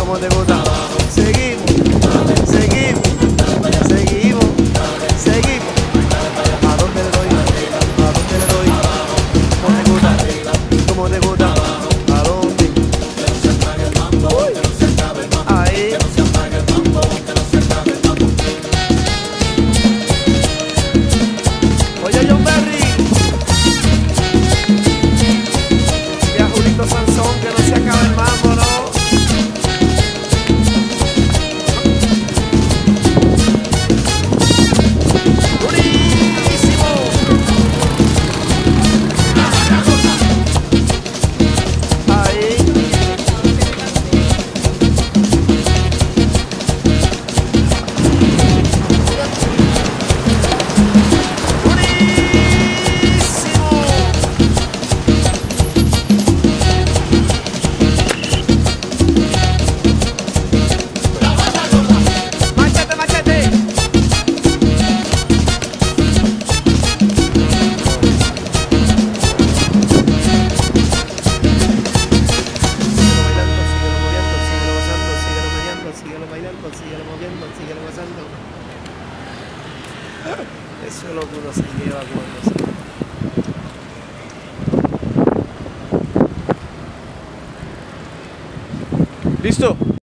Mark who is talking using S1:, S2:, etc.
S1: ¿Cómo te gusta? Seguimos, seguimos, seguimos, seguimos. ¿A dónde le doy? ¿A dónde le doy? ¿Cómo te gusta? ¿Cómo te gusta? ¿A dónde? Uy. Ahí. Oye, John Berry. Y a Julito Sansón, que no se acabe el mambo, ¿no? Síguelo bailando, síguelo moviendo, síguelo gozando. Eso es lo que uno se lleva cuando se... ¿Listo?